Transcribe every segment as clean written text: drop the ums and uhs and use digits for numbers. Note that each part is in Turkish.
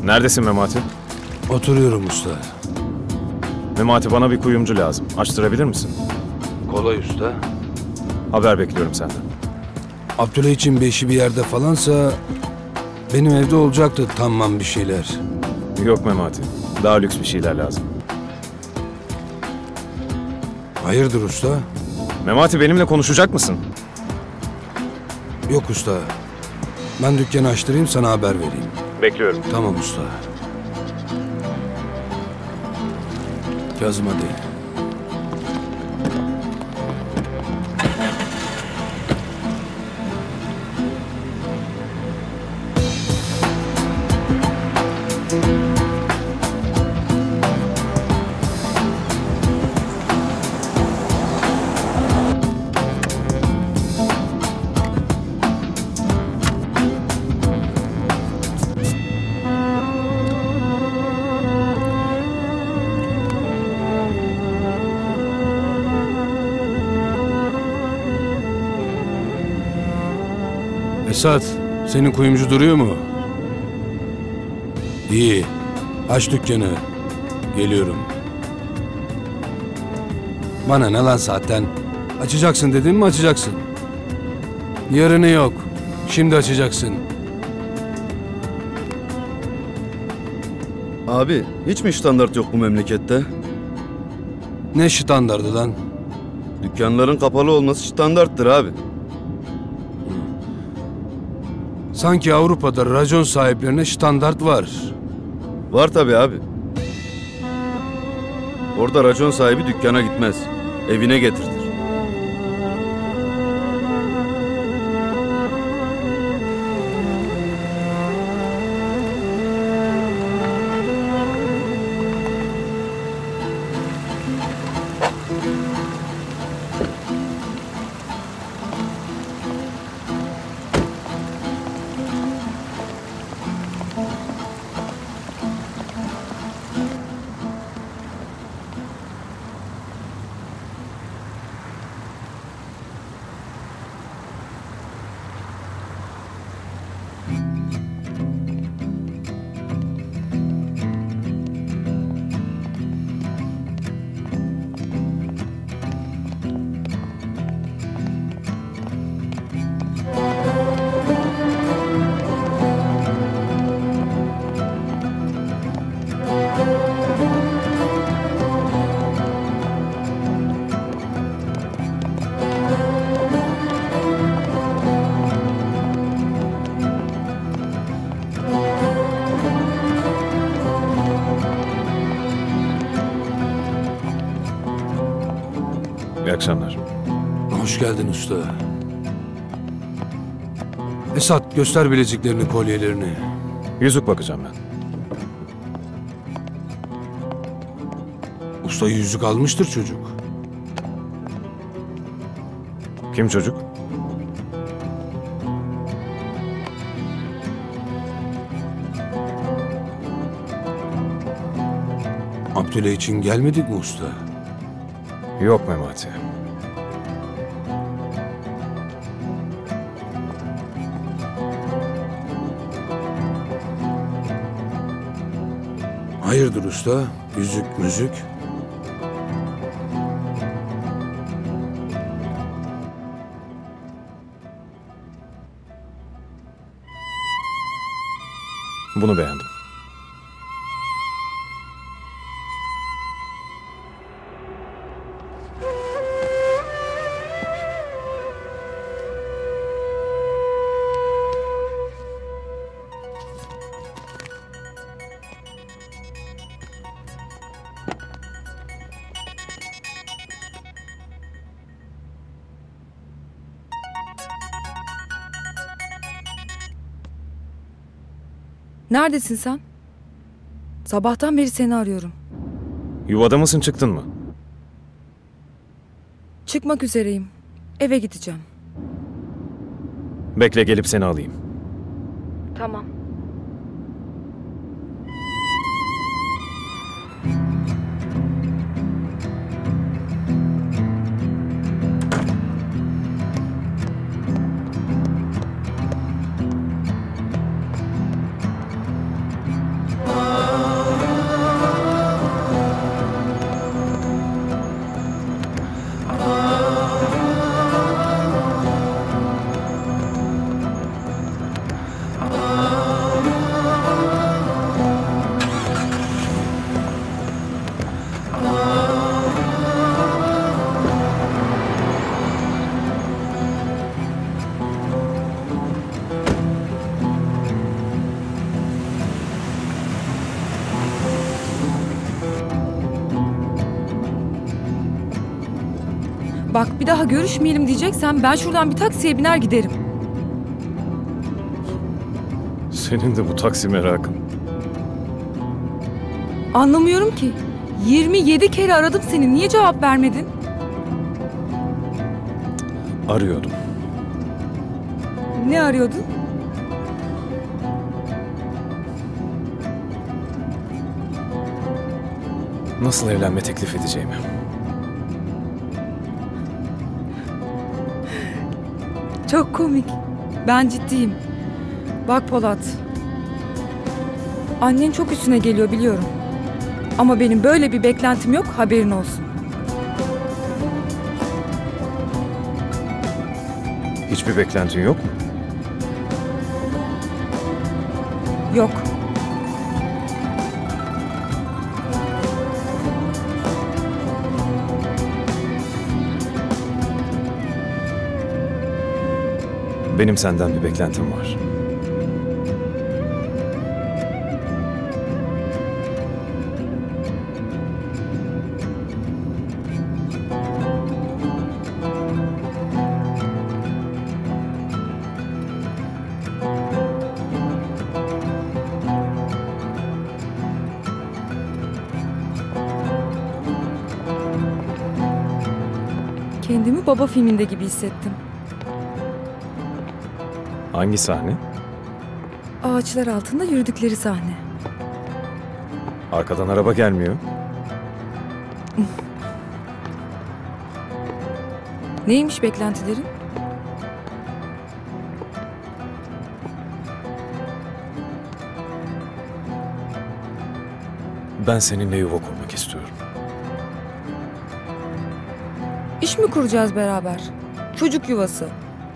Neredesin Memati? Oturuyorum usta. Memati, bana bir kuyumcu lazım. Açtırabilir misin? Kolay usta. Haber bekliyorum senden. Abdülay için beşi bir yerde falansa benim evde olacaktı tamam bir şeyler. Yok Memati. Daha lüks bir şeyler lazım. Hayırdır usta? Memati, benimle konuşacak mısın? Yok usta. Ben dükkanı açtırayım sana haber vereyim. Bekliyorum. Tamam usta. Kazım hadi. Esat, senin kuyumcu duruyor mu? İyi. Aç dükkanı. Geliyorum. Bana ne lan saatten? Açacaksın dedim mi açacaksın. Yarını yok. Şimdi açacaksın. Abi hiç mi standart yok bu memlekette? Ne standardı lan? Dükkanların kapalı olması standarttır abi. Sanki Avrupa'da racon sahiplerine standart var. Var tabii abi. Orada racon sahibi dükkana gitmez. Evine getirtir. İyi akşamlar. Hoş geldin usta. Esat göster bileziklerini, kolyelerini. Yüzük bakacağım ben. Usta yüzük almıştır çocuk. Kim çocuk? Abdülay için gelmedik mi usta? Yok Memati. Hayırdır usta? Yüzük müzük? Bunu beğendim. Neredesin sen? Sabahtan beri seni arıyorum. Yuvada mısın, çıktın mı? Çıkmak üzereyim. Eve gideceğim. Bekle, gelip seni alayım. Tamam. Bak bir daha görüşmeyelim diyeceksen ben şuradan bir taksiye biner giderim. Senin de bu taksi merakın. Anlamıyorum ki. 27 kere aradım seni. Niye cevap vermedin? Arıyordum. Ne arıyordun? Nasıl evlenme teklif edeceğimi. Çok komik. Ben ciddiyim. Bak Polat. Annen çok üstüne geliyor biliyorum. Ama benim böyle bir beklentim yok, haberin olsun. Hiçbir beklentin yok mu? Yok. Benim senden bir beklentim var. Kendimi baba filminde gibi hissettim. Hangi sahne? Ağaçlar altında yürüdükleri sahne. Arkadan araba gelmiyor. Neymiş beklentilerin? Ben seninle yuva kurmak istiyorum. İş mi kuracağız beraber? Çocuk yuvası.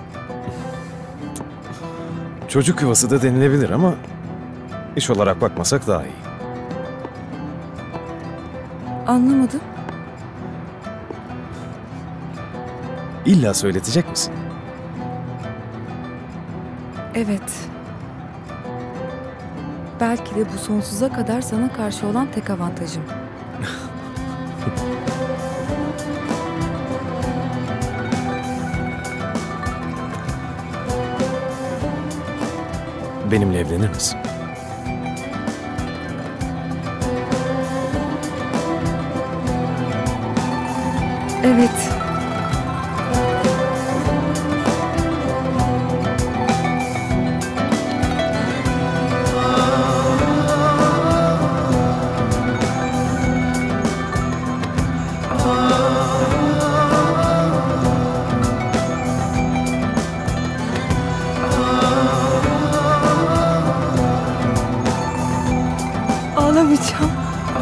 Çocuk yuvası da denilebilir ama iş olarak bakmasak daha iyi. Anlamadım. İlla söyletecek misin? Evet. Belki de bu sonsuza kadar sana karşı olan tek avantajım. Benimle evlenir misin? Evet. Ağlamayacağım.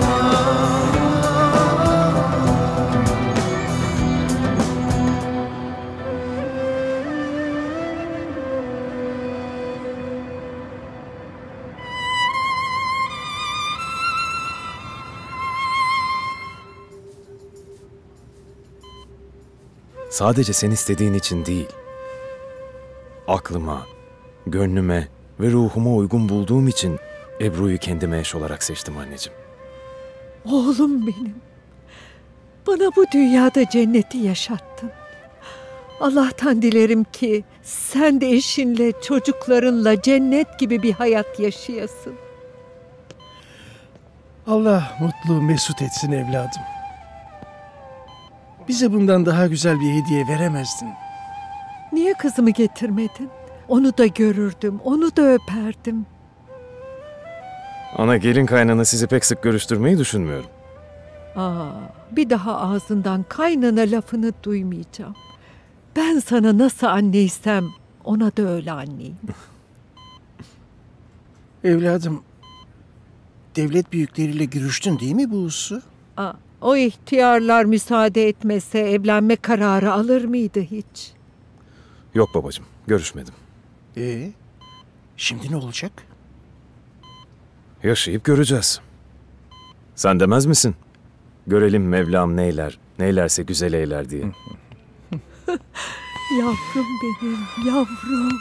Sadece sen istediğin için değil. Aklıma, gönlüme ve ruhuma uygun bulduğum için Ebru'yu kendime eş olarak seçtim anneciğim. Oğlum benim. Bana bu dünyada cenneti yaşattın. Allah'tan dilerim ki sen de eşinle, çocuklarınla cennet gibi bir hayat yaşayasın. Allah mutlu mesut etsin evladım. Bize bundan daha güzel bir hediye veremezdin. Niye kızımı getirmedin? Onu da görürdüm, onu da öperdim. Ana gelin kaynana sizi pek sık görüştürmeyi düşünmüyorum. Bir daha ağzından kaynana lafını duymayacağım. Ben sana nasıl anneysem ona da öyle anneyim. Evladım, devlet büyükleriyle görüştün değil mi bu hususu? O ihtiyarlar müsaade etmese evlenme kararı alır mıydı hiç? Yok babacığım, görüşmedim. Şimdi ne olacak? Yaşayıp göreceğiz. Sen demez misin? Görelim Mevlam neyler, neylerse güzel eyler diye. Yavrum benim, yavrum.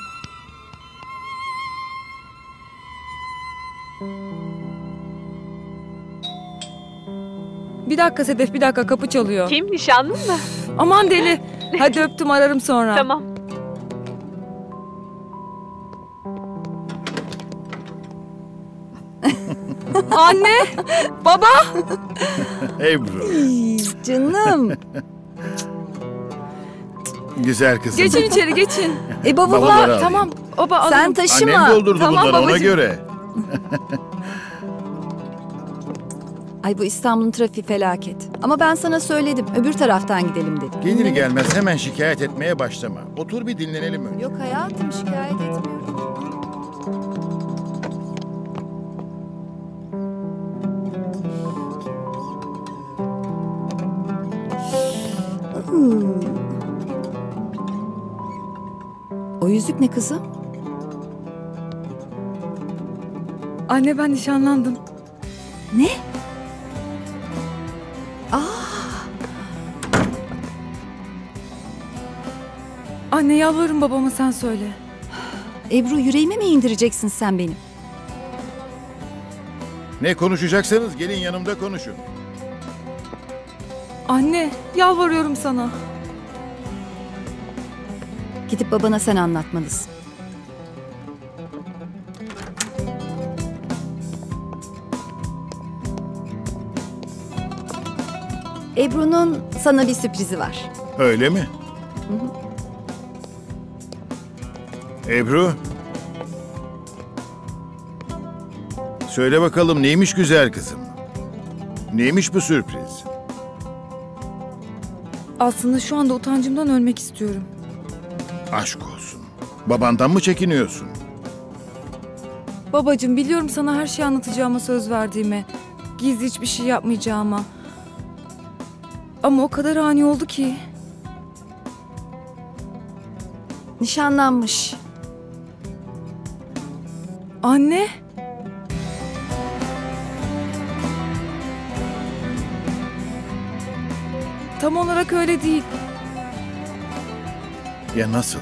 Bir dakika Sedef, bir dakika, kapı çalıyor. Kim, nişanlın mı? Aman deli. Hadi öptüm, ararım sonra. Tamam. Anne, baba. Ebru, Canım. güzel kızım. Geçin içeri, geçin. Bavulları Bavullar. alayım. Tamam, baba alırım. Sen taşıma. Annem doldurdu Tamam bunları ona babacığım. göre. Ay bu İstanbul'un trafiği felaket. Ama ben sana söyledim. Öbür taraftan gidelim dedim. Gelir gelmez hemen şikayet etmeye başlama. Otur bir dinlenelim önce. Yok hayatım, şikayet etmiyorum. O yüzük ne kızım? Anne, ben nişanlandım. Ne? Anne, yalvarırım, babama sen söyle. Ebru, yüreğime mi indireceksin sen benim? Ne konuşacaksanız gelin yanımda konuşun. Anne, yalvarıyorum sana. Gidip babana sen anlatmalısın. Ebru'nun sana bir sürprizi var. Öyle mi? Ebru. Söyle bakalım neymiş güzel kızım? Neymiş bu sürpriz? Aslında şu anda utancımdan ölmek istiyorum. Aşk olsun. Babandan mı çekiniyorsun? Babacığım, biliyorum sana her şeyi anlatacağıma söz verdiğime. Gizli hiçbir şey yapmayacağıma. Ama o kadar ani oldu ki. Nişanlanmış. Anne. Tam olarak öyle değil. Ya nasıl?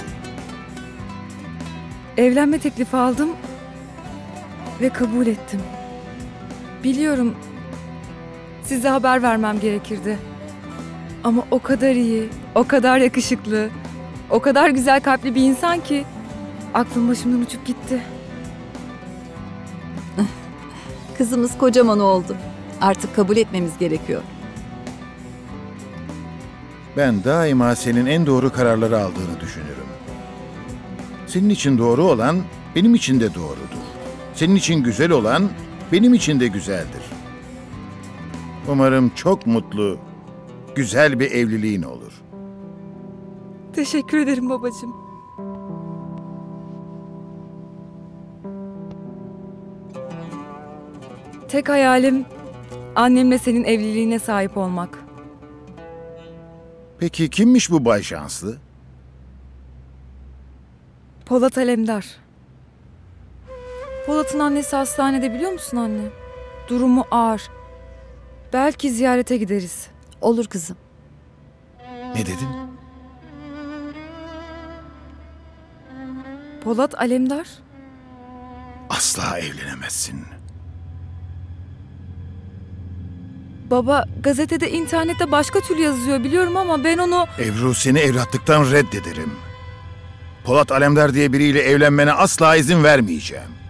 Evlenme teklifi aldım ve kabul ettim. Biliyorum, size haber vermem gerekirdi. Ama o kadar iyi, o kadar yakışıklı, o kadar güzel kalpli bir insan ki aklım başımdan uçup gitti. Kızımız kocaman oldu. Artık kabul etmemiz gerekiyor. Ben daima senin en doğru kararları aldığını düşünürüm. Senin için doğru olan benim için de doğrudur. Senin için güzel olan benim için de güzeldir. Umarım çok mutlu, güzel bir evliliğin olur. Teşekkür ederim babacığım. Tek hayalim annemle senin evliliğine sahip olmak. Peki kimmiş bu Bay Şanslı? Polat Alemdar. Polat'ın annesi hastanede, biliyor musun anne? Durumu ağır. Belki ziyarete gideriz. Olur kızım. Ne dedin? Polat Alemdar? Asla evlenemezsin. Baba, gazetede, internette başka türlü yazıyor biliyorum ama ben onu... Ebru, seni evlatlıktan reddederim. Polat Alemdar diye biriyle evlenmene asla izin vermeyeceğim.